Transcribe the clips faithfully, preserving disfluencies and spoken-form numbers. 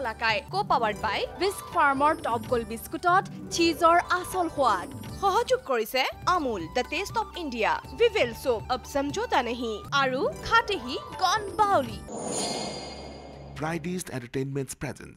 Borola Kai, co-powered by Whisk Farmer Top Gold Biscuitot, cheeseor asol hwad. সহযোগ কৰিছে Amul the taste of India, Vivel soap ab samjhota nahi aru khate hi gone bauli. Fridays Entertainment's presence.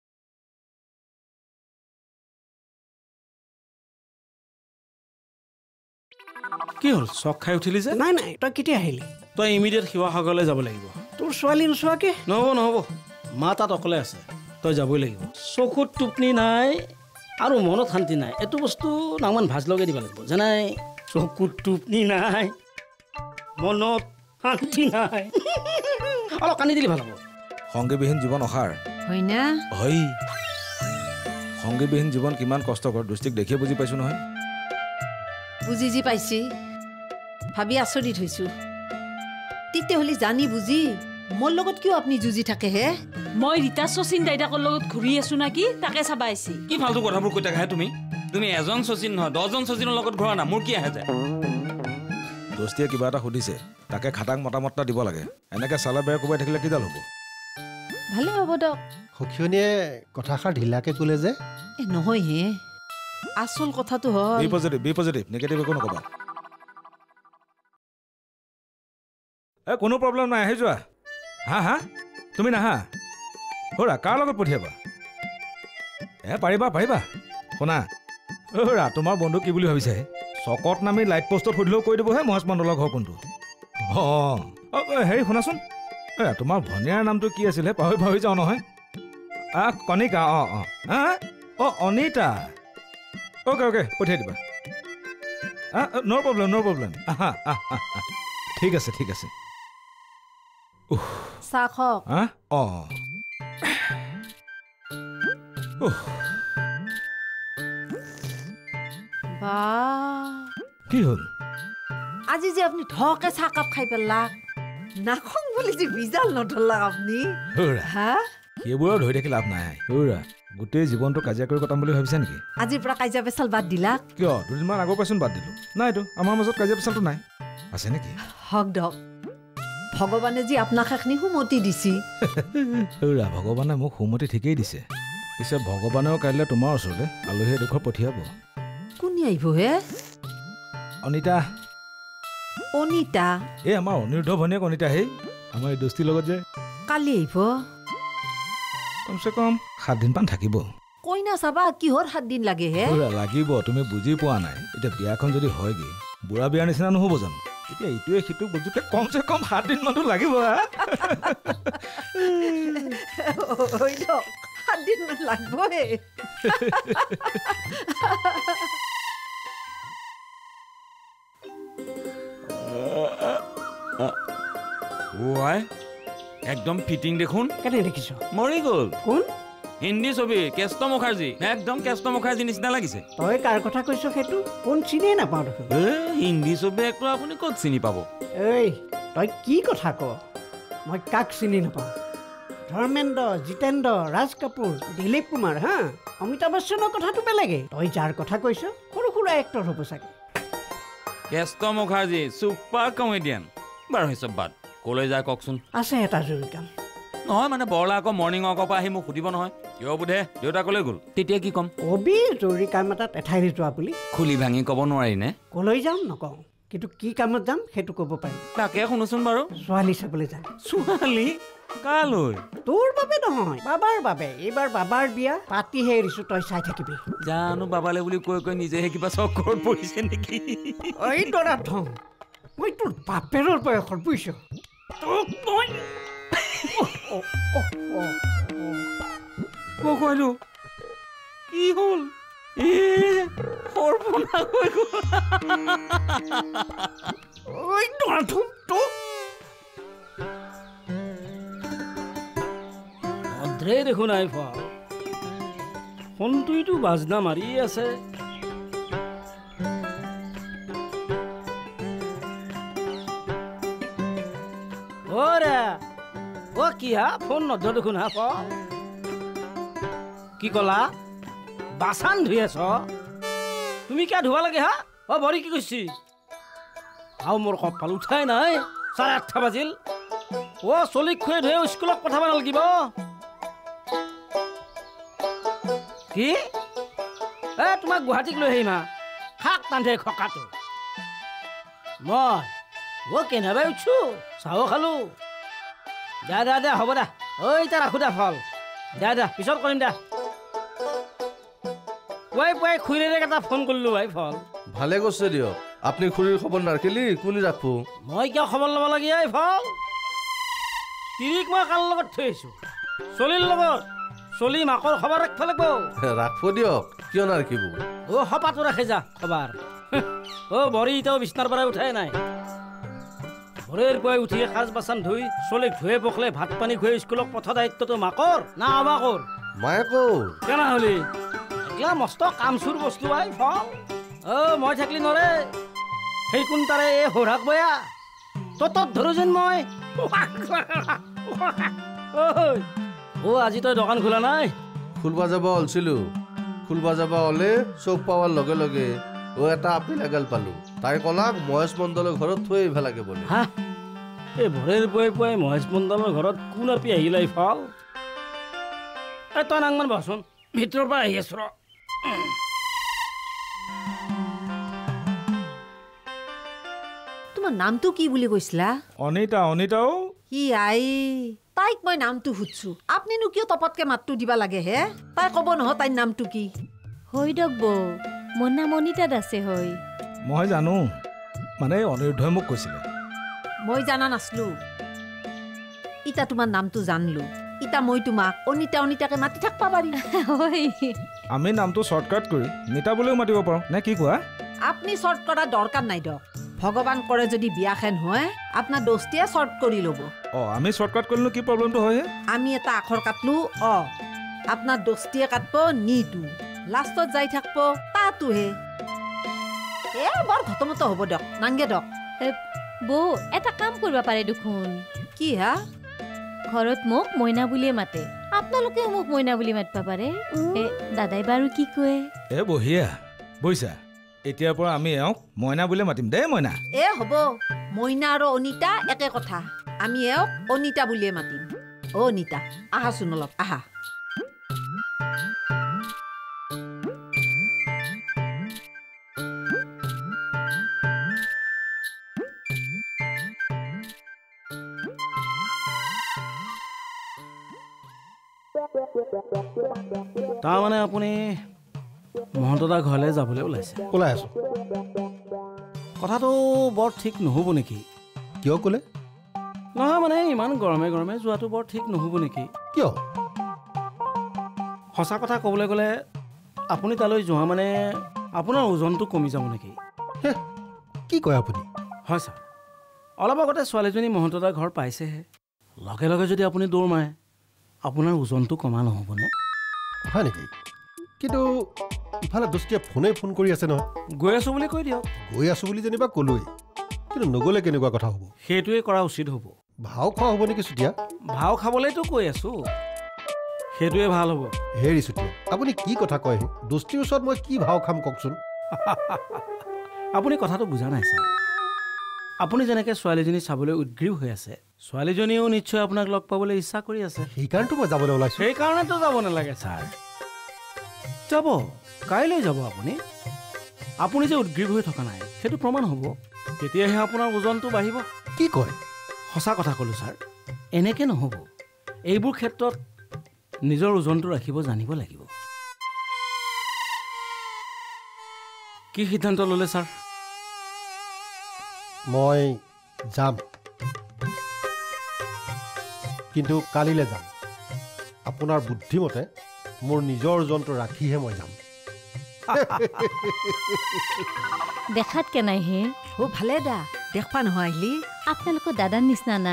কি হল সক খাই উঠিলি যে নাই নাই তই কেতিয়া আহিলি তই ইমিডিয়েট শিৱসাগৰলৈ যাব লাগিব তোৰ ছোৱালী নোচোৱাকে নহ'ব নহ'ব মা তাত অকলে আছে তই যাবই লাগিব চকুত টোপনি নাই আৰু মনত শান্তি নাই এইটো বস্তু নামান ভাজ লগাই দিব লাগিব জানাই চকুত টোপনি নাই মনত শান্তি নাই অলপ কান্দি দিলে ভাল হ'ব সংগীবিহীন জীৱন অসাৰ হয় না হয় সংগীবিহীন জীৱন কিমান কষ্টকৰ দৃষ্টিক দেখিয়ে বুজি পাইছো নহয় বুজি জি পাইছি ভাবি আচৰিত হৈছো তেতিয়াহ'লে জানি বুজি মোৰ লগত কিয় আপুনি যুঁজি থাকে হে মই ৰীতা শচীন দাইদাকৰ লগত ঘূৰি আছো নাকি তাকে চাবা আইছি কি ফালতু কথাবোৰ কৈ থাকা তুমি তুমি এজন শচীন নহয় দহজন শচীনৰ লগত ঘূৰা না মোৰ কি আহে যায় দোস্তিয়ে কিবা এটা সুধিছে তাকে খাটাং মতামতটা দিব লাগে এনেকে চালা বেয়া কোবাই থাকিলে কিডাল হ'ব ভালে হ'ব দক সখিয়নিয়ে কথাষাৰ ঢিলাকে ক'লে যে এ নহয় হে আসল কথাটো হয় B positive B positive negative একো নকবা এ কোনো প্ৰব্লেম নাই আহি যোৱা হা হা তুমি নাহা হৰা কাৰ লগত পঠিয়াবা এ পাৰিবা পাৰিবা শুনা হৰা তোমাৰ বন্ধু কি বুলি ভাবিছে চকত নামি লাইট পোষ্টত সুধিলেও কৈ দিবহে মহেশ মণ্ডলৰ ঘৰ কোনটো অঁ হেৰি শুনাচোন এ তোমাৰ ভনীয়াৰ নামটো কি আছিলে পাহৰি পাহৰি যাওঁ নহয় আহ কণিকা অঁ অঁ হা অঁ অনিতা অ'কে অ'কে পঠিয়াই দিবা ন' প্ৰব্লেম ন' প্ৰব্লেম আহা ঠিক আছে ঠিক আছে চাহ খক অঁ বা কি হ'ল আজি যে আপুনি ঢকে চাহ কাপ খাই পেলা নাখং বুলি যে বিজাল নধৰলাক আপুনি হা সেইবোৰৰ ধৰি থাকি লাভ নাই হৌৰা গোটেই জীৱনটো কাজিয়া কৰি কটাম বুলি ভাবিছা নেকি আজিৰ পৰা কাজিয়া পেচাল বাদ দিলা কিয় দুদিনমান আগৰ পাইচোন বাদ দিলো নাইতো আমাৰ মাজত কাজিয়া পেচালটো নাই আছে নেকি হক দক ভগৱানে যি আপোনাক এখনি সুমতি দিছি হৌৰা ভগৱানে মোক সুমতি ঠিকেই দিছে পিছে ভগৱানেও কাইলৈ তোমাৰ ওচৰলৈ আলহী এডোখৰ পঠিয়াব কোনে আহিব হে অনিতা অনিতা এই আমাৰ অনিৰুদ্ধ ভনীয়েক অনিতা হে আমাৰ এই দোস্তিৰ লগত যে কালি আহিব কমচে কম সাত দিন মান থাকিব কইনা চাবা কিহৰ সাত দিন লাগে হে লাগিব তুমি বুজি পোৱা নাই এতিয়া বিয়াখন যদি হয়গে বুঢ়া বিয়াৰ নিচিনা নহ'ব জানো এতিয়া ইটোৱে সিটো বুজোতে কমচে কম সাত দিন মানটো লাগিব সাত দিন মান লাগবই ওৱাই একদম ফিটিং দেখোন কেনে দেখিছ মৰি গ'ল কোন হিন্দী ছবি কেষ্ট মুখাৰ্জী একদম কেষ্ট মুখাৰ্জী নিচিনা লাগিছে তই কাৰ কথা কৈছ সেইটো কোন চিনিয়ে নাপাওঁ দেখোন হিন্দী ছবি একটো আপুনি ক'ত চিনি পাব এই তই কি কথা ক মই কাক চিনি নাপাওঁ ধৰ্মেন্দ্ৰ জিতেন্দ্ৰ ৰাজ কাপুৰ দিলীপ কুমাৰ হা অমিতাভ বচ্চনৰ কথাটো বেলেগে তই যাৰ কথা কৈছ সৰু সুৰা এক্টৰ হ'ব চাগে কেষ্ট মুখাৰ্জী ছুপাৰ কমেডিয়ান বাৰু হিচাপ বাদ ক'লৈ যায় কওকচোন আছে এটা জৰুৰী কাম নহয় মানে বৰলা আকৌ মৰ্ণিং ৱাকৰ পৰা আহি মোক সুধিব নহয় কিয় বোধে দেউতা ক'লৈ গ'ল তেতিয়া কি ক'ম কবি জৰুৰী কাম এটাত এঠাইলৈ যোৱা বুলি খুলি ভাঙি ক'ব নোৱাৰি নে ক'লৈ যাম নকওঁ কিন্তু কি কামত যাম সেইটো ক'ব পাৰিম তাকে শুনোচোন বাৰু ছোৱালী চাবলৈ যাম ছোৱালী কালৈ তোৰ বাবে নহয় বাবাৰ বাবে এইবাৰ বাবাৰ বিয়া পাতিহে এৰিছো তই চাই থাকিবি জানো বাবালে বুলি কৈ কৈ নিজেহে কিবা চক্কৰত পৰিছে নেকি এই দৰা থম মই তোৰ বাপেৰৰ বয়সৰ বুজিছ তোক মই কলো কি হ'ল এ সৰ্বনাশ হৈ গ'ল ঐ দৰা থম তোক অদ্ৰে দেখোন আই ফা ফোনটোইতো বাজনা মাৰি আছে অৰে অ কি হা ফোন নধৰ দেখোন হা ক কি কলা বাচান ধুই আছ তুমি কিয় ধুবা লাগে হা অ বৰি কি কৈছি আও মোৰ কপাল উঠাই নাই চাৰে আঠটা বাজিল অ চলিক খুৱাই ধুই স্কুলত পঠাব নালাগিব কি এ তোমাক গুৱাহাটীক লৈ আহিম শাক টান্ধে খকাটো মই অ' কেনেবাই উঠছো চাও খালো দে দে দে হ'ব দে ঐ এতিয়া ৰাখো দে ফল দে দে পিছত কৰিম দে পুৱাই পুৱাই খুৰীৰেক এটা ফোন কৰিলো ভাই ফল ভালে কৈছে দিয়ক আপুনি খুৰীৰ খবৰ নাৰাখিলি কোনে ৰাখবো মই কিয় খবৰ ল'ব লাগে এই ফল তিৰিক মই কাৰ লগত থৈ আহিছো চলিৰ লগত চলি মাকৰ খবৰ ৰাখিব লাগিব ৰাখব দিয়ক কিয় নাৰাখিব অ' সপাতো ৰাখে যা খবৰ অ' বৰি এতিয়াও বিচনাৰ পৰা উঠাই নাই ভোৰেৰ পুৱাই উঠি সাজ বাচন ধুই চলিক ধুৱে পখলে ভাত পানী খুৱাই স্কুলক পঠোৱা দায়িত্বটো মাকৰ না আমাকৰ মায়েকৰ কেনা হলি এগলা মস্ত কামচুৰ বস্তু আই ফল অ' মই থাকলি নৰে সেই কোন তাৰে এই সৌৰাক বয়া তত ধৰো যেন মই অ' আজি তই দোকান খোলা নাই খুলবা যাব ওলছিলো খুলবা যাব ওলে চব পাৱাৰ লগে লগে অ' এটা আপেল এগাল পালো তাই কলাক মহেশ মণ্ডলৰ ঘৰত থৈ আহিব লাগে বোলে হা এই ভোৰেৰ পুৱাই পুৱাই মহেশ মণ্ডলৰ ঘৰত কোন আপি আহিলে ফল এই তই নাংমান বহচোন ভিতৰৰ পৰা আহি আছো ৰ তোমাৰ নামটো কি বুলি কৈছিলা অনিতা অনিতাও ই আই তাইক মই নামটো সুধছো আপুনিনো কিয় তপতকে মাতটো দিবা লাগে হে তাই ক'ব নহয় তাইৰ নামটো কি হৈ দক বৌ মোৰ নাম অনিতা দাসে হয় মই জানো মানে অনিৰুদ্ধই মোক কৈছিলে মই জানা নাছলো ইতা তোমাৰ নামটো জানলো ইতা মই তোমাক অনিতা অনিতাকে মাতি থাকবা পাৰিম হয় আমি নামটো শ্বৰ্টকাট কৰি নিতা বুলিও মাতিব পাৰোঁ নে কি কোৱা আপুনি শ্বৰ্ট কৰা দৰকাৰ নাই দক ভগৱান কৰে যদি বিয়াখন হয় আপোনাৰ দোস্তিয়ে শ্বৰ্ট কৰি ল'ব অঁ আমি শ্বৰ্টকাট কৰিলোঁ কি প্ৰব্লেমটো হয় আমি এটা আখৰ কাটলো অ আপোনাৰ দোস্তিয়ে কাটব নিটো লাষ্টত যাই থাকব তাতোহে এ বৰ ঘটমত হ'ব দক নাংগে দক বৌ এটা কাম কৰিব পাৰে দেখোন কি হা ঘৰত মোক মইনা বুলিয়ে মাতে আপোনালোকেও মোক মইনা বুলি মাতিব পাৰে এ দাদাই বাৰু কি কয় এ বঢ়িয়া বুজিছা এতিয়াৰ পৰা আমি এওঁক মইনা বুলিয়ে মাতিম দেই মইনা এ হ'ব মইনা আৰু অনিতা একে কথা আমি এওঁক অনিতা বুলিয়ে মাতিম অ অনিতা আহাচোন অলপ আহা তাৰমানে আপুনি মহন্তদা ঘৰলৈ যাবলৈ ওলাইছে ওলাই আছো কথাটো বৰ ঠিক নহ'ব নেকি কিয় ক'লে নহয় মানে ইমান গৰমে গৰমে যোৱাটো বৰ ঠিক নহ'ব নেকি কিয় সঁচা কথা ক'বলৈ গ'লে আপুনি তালৈ যোৱা মানে আপোনাৰ ওজনটো কমি যাব নেকি কি কয় আপুনি হয় ছাৰ অলপ আগতে ছোৱালীজনী মহন্তদাৰ ঘৰ পাইছেহে লগে লগে যদি আপুনি দৌৰ মাৰে আপোনাৰ ওজনটো কমা নহ'বনে হয় নেকি কিন্তু ইফালে দোস্তিয়ে ফোনে ফোন কৰি আছে নহয় গৈ আছোঁ বুলি কৈ দিয়ক গৈ আছোঁ বুলি যেনিবা ক'লোৱেই কিন্তু নগ'লে কেনেকুৱা কথা হ'ব সেইটোৱে কৰা উচিত হ'ব ভাও খোৱা হ'ব নেকি চুতীয়া ভাও খাবলৈতো কৈ আছোঁ সেইটোৱে ভাল হ'ব হেৰি চুতীয়া আপুনি কি কথা কয় দোস্তিৰ ওচৰত মই কি ভাও খাম কওকচোন আপুনি কথাটো বুজা নাই ছাৰ আপুনি যেনেকৈ ছোৱালীজনী চাবলৈ উদ্গ্ৰীৱ হৈ আছে ছোৱালীজনীয়েও নিশ্চয় আপোনাক লগ পাবলৈ ইচ্ছা কৰি আছে সেইকাৰণেতো মই যাবলৈ ওলাইছোঁ সেইকাৰণেতো যাব নালাগে ছাৰ যাব কাইলৈ যাব আপুনি আপুনি যে উদ্গ্ৰীৱ হৈ থকা নাই সেইটো প্ৰমাণ হ'ব তেতিয়াহে আপোনাৰ ওজনটো বাঢ়িব কি কয় সঁচা কথা ক'লোঁ ছাৰ এনেকৈ নহ'ব এইবোৰ ক্ষেত্ৰত নিজৰ ওজনটো ৰাখিব জানিব লাগিব কি সিদ্ধান্ত ল'লে ছাৰ মই যাম কিন্তু কালিলৈ যাম আপোনাৰ বুদ্ধিমতে মোৰ নিজৰ ওজনটো ৰাখিহে মই যাম দেখাত কেনাই হে অ ভালে দা দেখবা নহয় আহিলি আপোনালোকৰ দাদাৰ নিচিনা না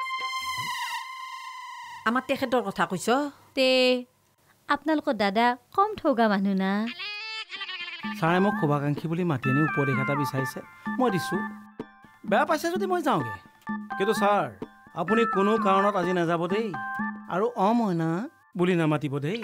আমাৰ তেখেতৰ কথা কৈছ তে আপোনালোকৰ দাদা কম ঠগা মানুহ না ছাৰে মোক শুভাকাংক্ষী বুলি মাতি আনি উপদেশ এটা বিচাৰিছে মই দিছোঁ বেয়া পাইছে যদি মই যাওঁগৈ কিন্তু ছাৰ আপুনি কোনো কাৰণত আজি নাযাব দেই আৰু অ মইনা বুলি নামাতিব দেই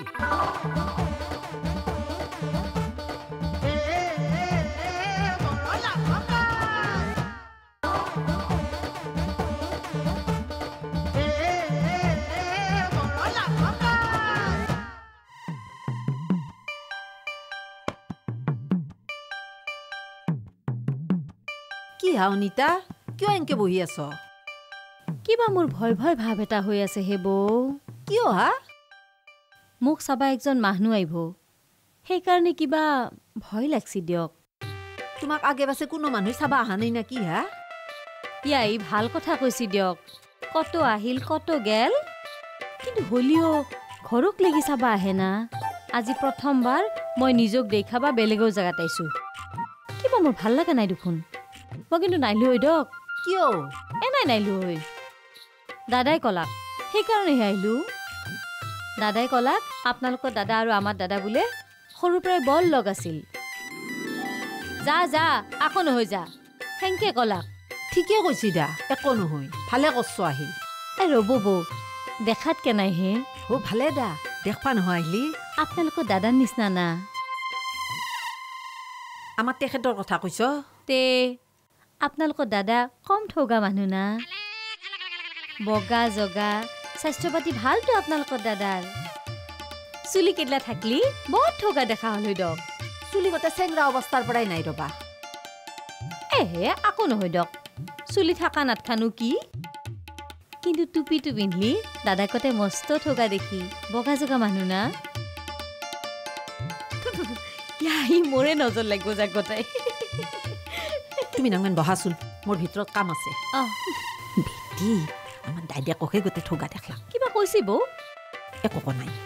হা অনিতা কিয় এনেকে বহি আছ কিবা মোৰ ভয় ভয় ভাৱ এটা হৈ আছে হে বৌ কিয় হা মোক চাবা একজন মানুহ আহিব সেইকাৰণে কিবা ভয় লাগছি দিয়ক তোমাক আগে পাছে কোনো মানুহ চাবা অহা নাই না কি হা ইয়াই ভাল কথা কৈছি দিয়ক কত আহিল কত গেল কিন্তু হলিও ঘৰক লাগি চাবা আহে না আজি প্ৰথমবাৰ মই নিজক দেখাবা বেলেগৰ জাগাত আইছো কিবা মোৰ ভাল লাগা নাই দেখোন মই কিন্তু নাইলো হৈ দক কিয় এ নাই নাইলো হৈ দাদাই কলাক সেইকাৰণেহে আহিলো দাদাই কলাক আপোনালোকৰ দাদা আৰু আমাৰ দাদা বোলে সৰুৰ পৰাই বল লগ আছিল যা যা আকৌ নহয় যা হেংকে কলাক ঠিকে কৈছি দা একো নহয় ভালে কষ্ট আহিল এ ৰ'ব বৌ দেখাত কেনাই হে ও ভালে দা দেখবা নহয় আহিলি আপোনালোকৰ দাদাৰ নিচিনা না আমাৰ তেখেতৰ কথা কৈছ তে আপোনালোকৰ দাদা কম ঠগা মানুহ না বগা জগা স্বাস্থ্য পাতি ভালতো আপোনালোকৰ দাদাৰ চুলি কেটলা থাকলি বৰ ঠগা দেখা হল হৈ দক চুলি গতে চেংৰা অৱস্থাৰ পৰাই নাই ৰবা এহে আকৌ নহয় দক চুলি থাকা নাথানো কি কিন্তু টুপিটো পিন্ধলি দাদাকতে মস্ত ঠগা দেখি বগা জগা মানুহ না ইয়াই মোৰে নজৰ লাগিব যাক গতাই তুমি নাংমান বহাচোন মোৰ ভিতৰত কাম আছে অহ বেটি আমাৰ দাইদাককে গোটে ঠগা দেখলা কিবা কৈছি বৌ একো ক নাই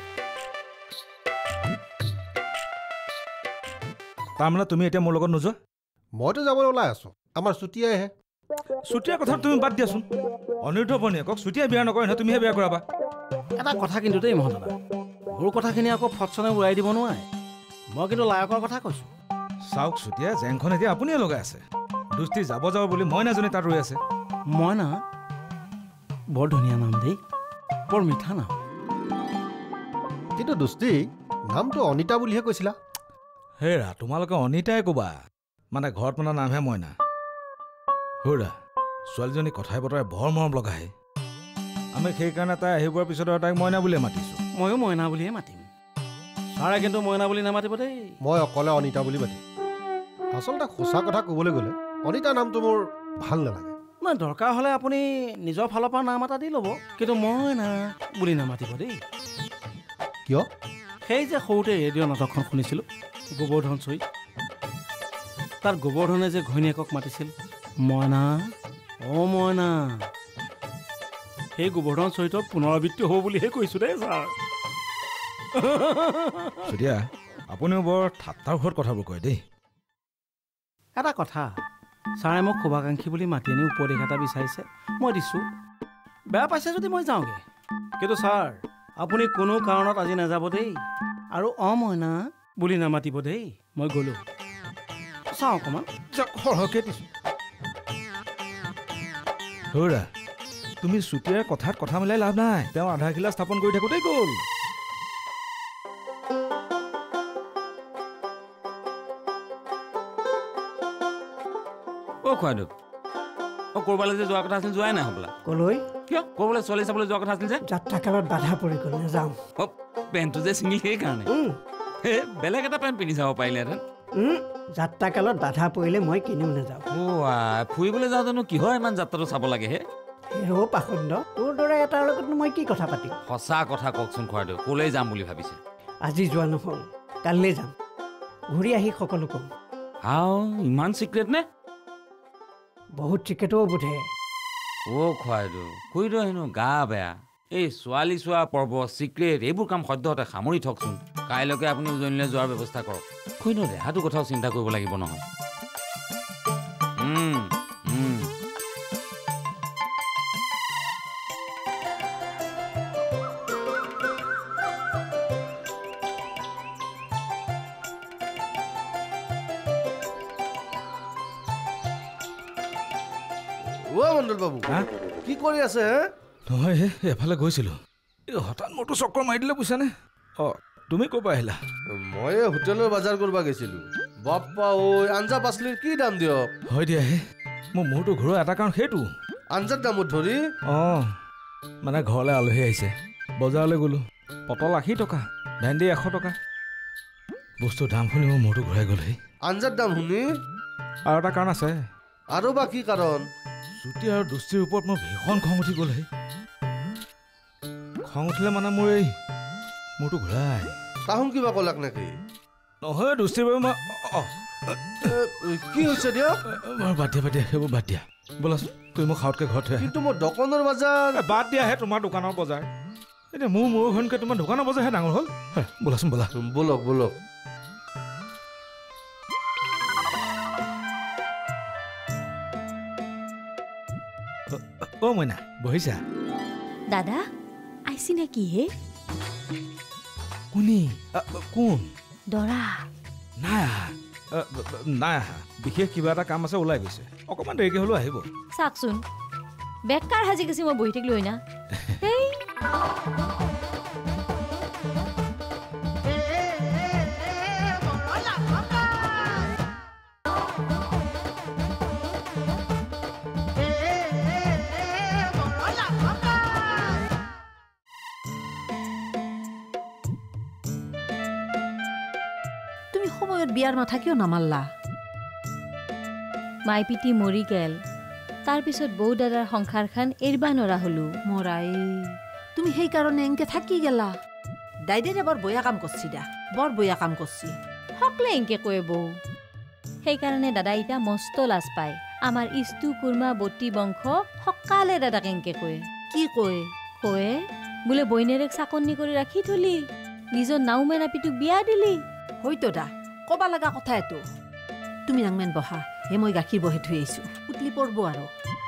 তাৰমানে তুমি এতিয়া মোৰ লগত নোযোৱা মইতো যাবলৈ ওলাই আছো আমাৰ ছুটিয়াইহে ছুটিয়া কথা তুমি বাদ দিয়াচোন অনিৰুদ্ধ ভনীয়েকক ছুটিয়াই বিয়া নকৰে নহয় তুমিহে বিয়া কৰাবা এটা কথা কিন্তু দেই মহন্তদা সৰু কথাখিনি আকৌ ফটচনে উৰাই দিব নোৱাৰে মই কিন্তু লায়কৰ কথা কৈছো চাওক ছুটিয়া জেংখন এতিয়া আপুনিয়ে লগাই আছে দুষ্টি যাব যাব বুলি মই নাজানি তাত ৰৈ আছে মই না বৰ ধুনীয়া নাম দেই বৰ মিঠা নাম কিন্তু দুষ্টি নামটো অনিতা বুলিহে কৈছিলা হেৰা তোমালোকে অনিতাই ক'বা মানে ঘৰত মনা নামহে মইনা হৌৰা ছোৱালীজনী কথাই বতৰাই বৰ মৰম লগাই আমি সেইকাৰণে তাই আহিবৰ পিছত তাইক মইনা বুলিয়ে মাতিছোঁ ময়ো মইনা বুলিয়ে মাতিম ছাৰে কিন্তু মইনা বুলি নামাতিব দেই মই অকলে অনিতা বুলি মাতিম আচলতে সঁচা কথা ক'বলৈ গ'লে অনিতা নামটো মোৰ ভাল নালাগে নাই দৰকাৰ হ'লে আপুনি নিজৰ ফালৰ পৰা নাম এটা দি ল'ব কিন্তু মইনা বুলি নামাতিব দেই কিয় সেই যে সৰুতে ৰেডিঅ' নাটকখন শুনিছিলোঁ গোবৰ্ধন চৈ তাত গোবৰ্ধনে যে ঘৈণীয়েকক মাতিছিল মইনা অ মইনা সেই গোবৰ্ধন চৰিত্ৰৰ পুনৰাবৃত্তি হ'ব বুলিহে কৈছোঁ দেই ছাৰ ছুটিয়া আপুনিও বৰ ঠাট্টাৰ ঘৰত কথাবোৰ কয় দেই এটা কথা ছাৰে মোক শুভাকাংক্ষী বুলি মাতি আনি উপদেশ এটা বিচাৰিছে মই দিছোঁ বেয়া পাইছে যদি মই যাওঁগৈ কিন্তু ছাৰ আপুনি কোনো কাৰণত আজি নাযাব দেই আৰু অ মইনা বুলি নামাতিব দেই মই গ'লোঁ চাওঁ অকণমান সৰহকৈ দিছোঁ হৌৰা তুমি ছুটিয়াৰ কথাত কথা মিলাই লাভ নাই তেওঁ আধাৰখিলা স্থাপন কৰি থাকোঁতেই গ'ল অ' খুৱাইদেউ অ' ক'ৰবালৈ যে যোৱাৰ কথা আছিল যোৱাই নাই হ'বলা কলৈ কিয় ক'ৰবালৈ ছোৱালী চাবলৈ যোৱাৰ কথা আছিল যে যাত্ৰাকালত বাধা পৰি গ'ল নাযাওঁ অ' পেণ্টটো যে ছিঙিল সেইকাৰণে এই বেলেগ এটা পেণ্ট পিন্ধি যাব পাৰিলেহেঁতেন যাত্ৰাকালত বাধা পৰিলে মই কিনিও নাযাওঁ অ' আই ফুৰিবলৈ যাওঁতেনো কিহৰ ইমান যাত্ৰাটো চাব লাগে হে হেৰ' পাখণ্ড তোৰ দৰে এটাৰ লগতনো মই কি কথা পাতিম সঁচা কথা কওকচোন খুৱাইদেউ ক'লৈ যাম বুলি ভাবিছে আজি যোৱা নহ'ল কাইলৈ যাম ঘূৰি আহি সকলো ক'ম হাও ইমান চিক্ৰেট নে বহুত চিকেটও বোধে অ' খুৱাইদেউ খুৰীদেউ হেনো গা বেয়া এই ছোৱালী চোৱা পৰ্ব চিক্ৰেট এইবোৰ কাম সদ্যহতে সামৰি থকচোন কাইলৈকে আপুনি উজনিলৈ যোৱাৰ ব্যৱস্থা কৰক খুৰীদেউ দেহাটো কথাও চিন্তা কৰিব লাগিব নহয় মণ্ডল বাবু কি কৰি আছে নহয় এফালে গৈছিলোঁ এই হঠাৎ মোৰতো চক্কৰ মাৰি দিলে বুজিছানে অঁ তুমি ক'ৰ পৰা আহিলা মই হোটেলৰ বজাৰ কৰিব গৈছিলোঁ বাপ্পা ঐ আঞ্জা পাচলিৰ কি দাম দিয়ক হয় দিয়া হে মোৰ মূৰটো ঘূৰোৱা এটা কাৰণ সেইটো আঞ্জাৰ দামত ধৰি অঁ মানে ঘৰলৈ আলহী আহিছে বজাৰলৈ গ'লোঁ পটল আশী টকা ভেন্দি এশ টকা বস্তুৰ দাম শুনি মোৰ মূৰটো ঘূৰাই গ'লহি আঞ্জাৰ দাম শুনি আৰু এটা কাৰণ আছে আৰু বাকি কাৰণ শ্ৰুতি আৰু দোস্তিৰ ওপৰত মোৰ ভীষণ খং উঠি গ'ল হে খং উঠিলে মানে মোৰ এই মোৰটো ঘূৰাই তাহোন কিবা কলাক নেকি নহয় দোস্তিৰ বাবে মই কি হৈছে দিয়ক বাদ দিয়া বাদ দিয়া সেইবোৰ বাদ দিয়া ব'লাচোন তুমি মোক খাওঁতকৈ ঘৰত থৈ কিন্তু মোৰ দোকানৰ বজাৰ বাদ দিয়াহে তোমাৰ দোকানৰ বজাৰ এতিয়া মোৰ মোৰ ঘৰতকৈ তোমাৰ দোকানৰ বজাৰহে ডাঙৰ হ'ল ব'লাচোন ব'লা ব'লক ব'লক অ' মইনা বহিছা দাদা আইছি নে কি হে কোনি কোন দৰা নাই আহা নাই আহা বিশেষ কিবা এটা কাম আছে ওলাই গৈছে অকণমান দেৰিকৈ হ'লেও আহিব চাওকচোন বেকাৰ সাজি গৈছে মই বহি থাকিলোঁ না সময়ত বিয়াৰ মাথা কিয় নামাল্লা মাই পিতি মৰি গেল তাৰপিছত বৌ দাদাৰ সংসাৰখন এৰিবা নৰা হলো মৰাই তুমি সেইকাৰণে এনকে থাকি গেলা দাইদেৰে বৰ বয়া কাম কৰছি দা বৰ বয়া কাম কৰছি সকলে এনকে কয় বৌ সেইকাৰণে দাদা ইটা মস্ত লাজ পায় আমাৰ ইষ্টু কুৰ্মা বতি বংশ সকালে দাদাক এনকে কয় কি কয় কয় বোলে বইনেৰেক চাকনি কৰি ৰাখি থলি নিজৰ নাওমেনা পিতুক বিয়া দিলি হয়তো দা কবা লগা কথা এইটো তুমি নাংমেন বহা হে মই গাখীৰ বহে থৈ আহিছো উতলি পৰব আৰু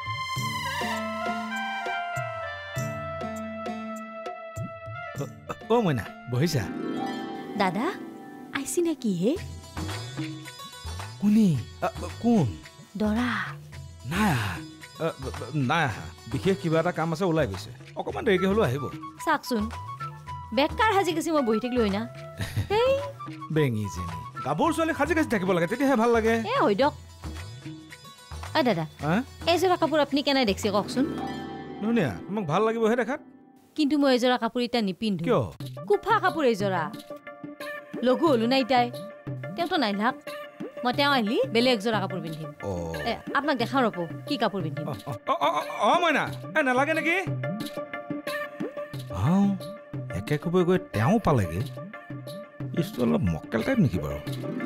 অ মইনা বহিছা দাদা আইছি নে কি হে কোনি কোন দৰা নাই আহা নাই আহা বিশেষ কিবা এটা কাম আছে ওলাই গৈছে অকণমান দেৰিকৈ হ'লেও আহিব চাওকচোন বেকাৰ সাজি গৈছে মই বহি থাকিলোঁ না বেঙি যেনি গাভৰু ছোৱালী সাজি কাজি থাকিব লাগে তেতিয়াহে ভাল লাগে এ হৈ দিয়ক অ দাদা এইযোৰা কাপোৰ আপুনি কেনে দেখিছে কওকচোন ধুনীয়া মোক ভাল লাগিবহে দেখাত কিন্তু মই এইযোৰা কাপোৰ এতিয়া নিপিন্ধো কিয় কুফা কাপোৰ এইযোৰা লঘু হলো নাই তাই তেওঁতো নাই লাগ মই তেওঁ আহিলি বেলেগ যোৰা কাপোৰ পিন্ধিম আপোনাক দেখাওঁ ৰ'ব কি কাপোৰ পিন্ধিম অ মইনা এ নালাগে নেকি একে কবই গৈ তেওঁ পালেগে ইছটো অলপ মক্কেল টাইপ নেকি বাৰু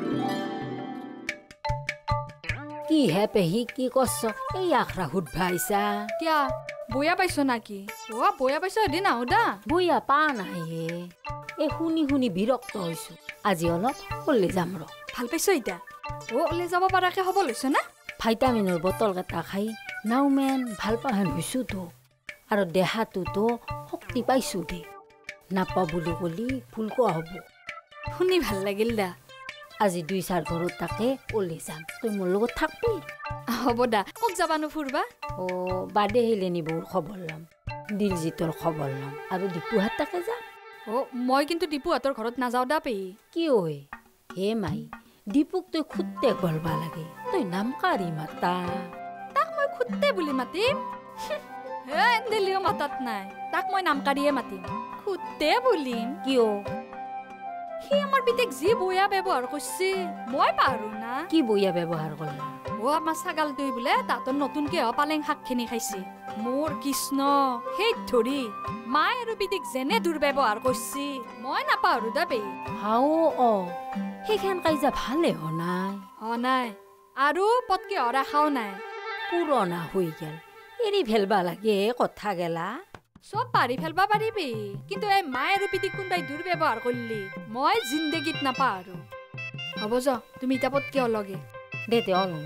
কি হে পেহী কি কছ এই আখৰা সুধবা আহিছা কিয়া বয়া পাইছ নাকি অ বয়া পাইছ এদিন আহো দা বয়া পা নাই হে এই শুনি শুনি বিৰক্ত হৈছো আজি অলপ ওলাই যাম ৰ ভাল পাইছ এতিয়া অ ওলাই যাব পাৰাকে হ'ব লৈছ না ভাইটামিনৰ বটল কেইটা খাই নাওমেন ভাল পাহেন হৈছো তো আৰু দেহাটোতো শক্তি পাইছো দে নাপা বুলি কলি ভুল কোৱা হ'ব শুনি ভাল লাগিল দা আজি দুই চাৰ ঘৰত তাকে ওলাই যাম তই মোৰ লগত থাকবি হ'ব দা ক'ত যাবানো ফুৰবা অ বাদে আহিলে নি বৌৰ খবৰ ল'ম দিলজিতৰ খবৰ ল'ম আৰু দীপুহাত তাকে যাম অ মই কিন্তু দীপুহাতৰ ঘৰত নাযাওঁ দা পেহী কি ঐ হে মাই দীপুক তই খুটতে গলবা লাগে তই নাম কাৰি মাতা তাক মই খুটতে বুলি মাতিম হে এন্দেলিও মাতাত নাই তাক মই নাম কাৰিয়ে মাতিম খুটতে বুলিম কিয় সি আমাৰ পিতেক যি বয়া ব্যৱহাৰ কৰিছে মই পাৰো না কি বয়া ব্যৱহাৰ কৰলা ও আমাৰ ছাগাল দুই বোলে তাতৰ নতুনকে হ পালেং শাকখিনি খাইছে মোৰ কৃষ্ণ সেই ধৰি মাই আৰু পিতেক যেনে দুৰ্ব্যৱহাৰ কৰিছে মই নাপাৰো দা পেহী হাও অ সেইখান কাইজা ভালে হ নাই হ নাই আৰু পটকে হৰা খাও নাই পুৰণা হৈ গেল এৰি ফেলবা লাগে কথা গেলা সব পাৰি ফেলবা পাৰিবি কিন্তু এই মাই আৰু পিতিক কোনবাই দুৰ্ব্যৱহাৰ কৰিলি মই জিন্দগীত নাপা আৰু হ'ব য তুমি ইটা পটকে অলগে দে দে অলং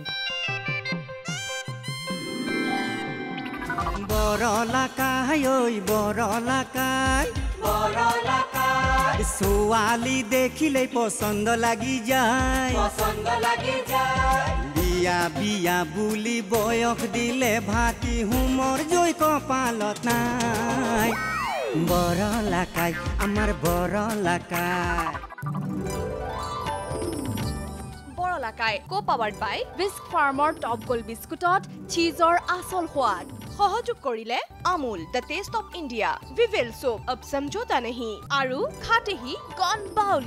বৰলা কাই ঐ বৰলা কাই বৰলা কাই ছোৱালী দেখিলেই পছন্দ লাগি যায় পছন্দ লাগি যায় বিয়া বিয়া বুলি বয়স দিলে ভাতি হুমৰ জয় কপালত নাই বৰলা কাই আমাৰ বৰলা কাই বৰলা কাই কো-পাৱাৰ্ড বাই বিস্ক ফাৰ্মৰ টপ গোল্ড বিস্কুটত চীজৰ আচল সোৱাদ সহযোগ কৰিলে Amul the taste of India Vivel soap अब समझौता नहीं আৰু খাটেহি গন বাউলি